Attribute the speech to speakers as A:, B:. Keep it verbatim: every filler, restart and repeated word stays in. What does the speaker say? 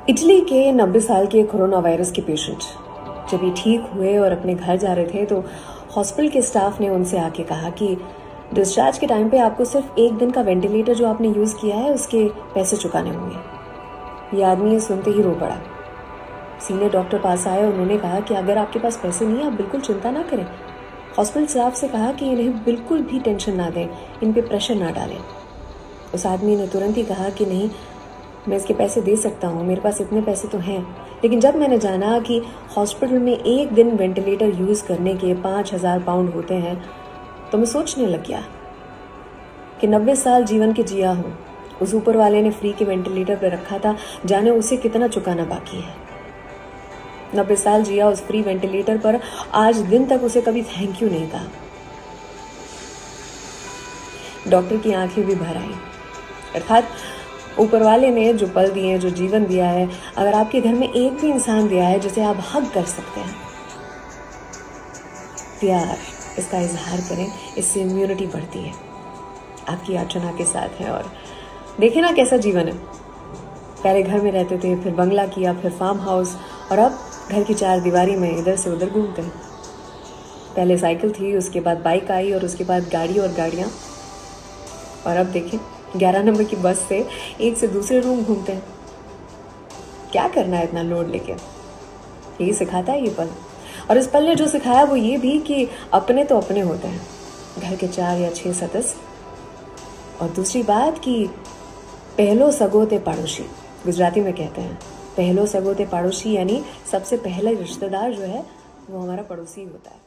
A: Italy के नब्बे साल के कोरोना वायरस के पेशेंट जब ये ठीक हुए और अपने घर जा रहे थे तो हॉस्पिटल के स्टाफ ने उनसे आके कहा कि डिस्चार्ज के टाइम पे आपको सिर्फ एक दिन का वेंटिलेटर जो आपने यूज़ किया है उसके पैसे चुकाने होंगे। ये आदमी ये सुनते ही रो पड़ा। सीनियर डॉक्टर पास आए, उन्होंने कहा कि अगर आपके पास पैसे नहीं है आप बिल्कुल चिंता ना करें। हॉस्पिटल स्टाफ से कहा कि इन्हें बिल्कुल भी टेंशन ना दें, इन पे प्रेशर ना डालें। उस आदमी ने तुरंत ही कहा कि नहीं, मैं इसके पैसे दे सकता हूँ, मेरे पास इतने पैसे तो हैं। लेकिन जब मैंने जाना कि हॉस्पिटल में एक दिन वेंटिलेटर यूज़ करने के पाँच हज़ार पाउंड होते हैं तो मैं सोचने लग गया कि नब्बे साल जीवन के जिया हूँ, उस ऊपर वाले ने फ्री के वेंटिलेटर पर रखा था, जाने उसे कितना चुकाना बाकी है। नब्बे साल जिया उस फ्री वेंटिलेटर पर, आज दिन तक उसे कभी थैंक यू नहीं कहा। डॉक्टर की आंखें भी भर आई। अर्थात ऊपर वाले ने जो पल दिए, जो जीवन दिया है, अगर आपके घर में एक भी इंसान दिया है जिसे आप हग कर सकते हैं, प्यार इसका इजहार करें, इससे इम्यूनिटी बढ़ती है। आपकी याचना के साथ है। और देखें ना कैसा जीवन है। पहले घर में रहते थे, फिर बंगला किया, फिर फार्म हाउस, और अब घर की चार दीवारी में इधर से उधर घूमते हैं। पहले साइकिल थी, उसके बाद बाइक आई, और उसके बाद गाड़ी और गाड़ियाँ, और अब देखें ग्यारह नंबर की बस से एक से दूसरे रूम घूमते हैं। क्या करना है इतना लोड लेके? यही सिखाता है ये पल। और इस पल ने जो सिखाया वो ये भी कि अपने तो अपने होते हैं, घर के चार या छह सदस्य। और दूसरी बात कि पहलो सगोते पड़ोसी, गुजराती में कहते हैं पहलो सगोते पड़ोसी, यानी सबसे पहला रिश्तेदार जो है वो हमारा पड़ोसी होता है।